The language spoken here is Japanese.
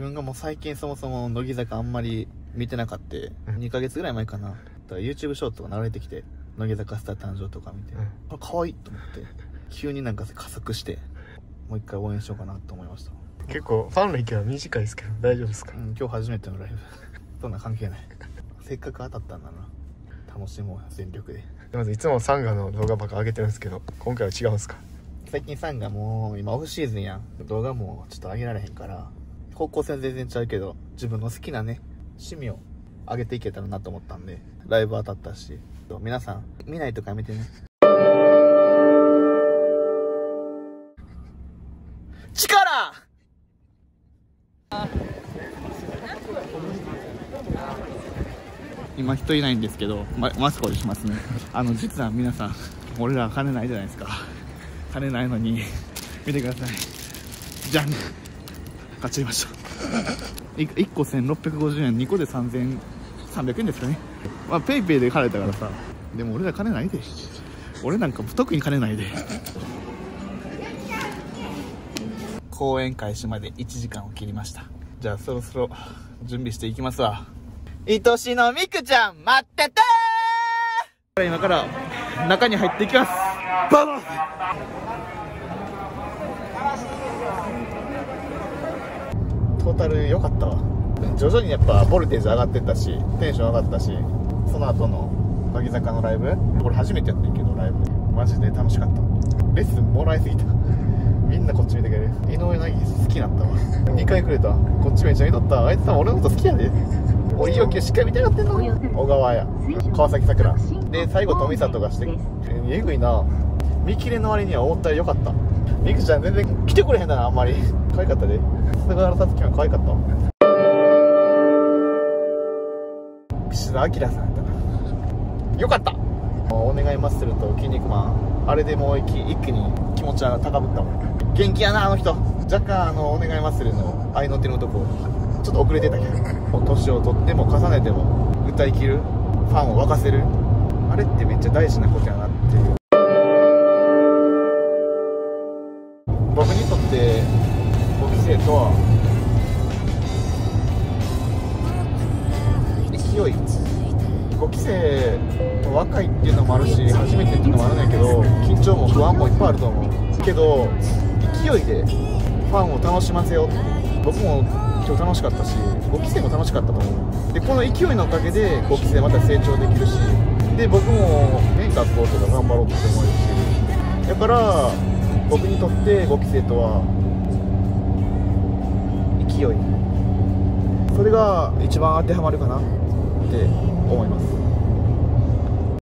分がもう最近そもそも乃木坂あんまり見てなかった、2ヶ月ぐらい前かな。だから YouTube ショートが流れてきて、乃木坂スター誕生とか見て、これ可愛いと思って、急になんか加速して、もう一回応援しようかなと思いました。 結構ファンの域は短いですけど大丈夫ですか？ 今日初めてのライブ。そんな関係ない。せっかく当たったんだな。楽しもう全力で。 まずいつもサンガの動画ばっか上げてるんですけど、今回は違うんですか？ 最近サンガもう今オフシーズンやん。動画もちょっと上げられへんから、方向性は全然ちゃうけど、自分の好きなね、趣味を上げていけたらなと思ったんで、ライブ当たったし、皆さん見ないとかやめてね。力！今人いないんですけど、マスクをしますね。実は皆さん、俺ら金ないじゃないですか。金ないのに見てください。じゃん、買っちゃいました。1個1650円、2個で3300円ですかね。まあペイペイで買えたからさ。でも俺ら金ないで。俺なんか特に金ないで。公演開始まで1時間を切りました。じゃあそろそろ準備していきますわ。愛しのみくちゃん待っててー。今から中に入っていきます。ババトータル良かったわ。徐々にやっぱボルテージ上がってったし、テンション上がったし、その後の乃木坂のライブ、これ初めてやってんけどライブマジで楽しかった。レッスンもらいすぎた。みんなこっち見てくれる。井上凪好きになったわ。2回くれた。こっちめっちゃ見とった。あいつさん俺のこと好きやで。おいよきしっかり見たがってんの。小川や川崎さくらで、最後富里がしてえぐいな。見切れの割には思ったより良かった。みくちゃん全然来てくれへんだな。あんまり可愛かったで。菅原さつきも可愛かったわ。岸田明さんやったな。よかった。お願いマッスルと筋肉マン、あれでもう一気に気持ちが高ぶったもん。元気やなあの人。若干お願いマッスルの合いの手のとこちょっと遅れてたけど、年を取っても重ねても歌い切る、ファンを沸かせる、あれってめっちゃ大事なことやなっていう。僕にとって5期生とは勢い。5期生若いっていうのもあるし、初めてっていうのもあるんだけど、緊張も不安もいっぱいあると思うけど、勢いでファンを楽しませよう。僕も今日楽しかったし、5期生も楽しかったと思う。でこの勢いのおかげで5期生また成長できるし、で僕もね、学校とか頑張ろうって思えるし、だから僕にとって5期生とは勢い、それが一番当てはまるかなって思います。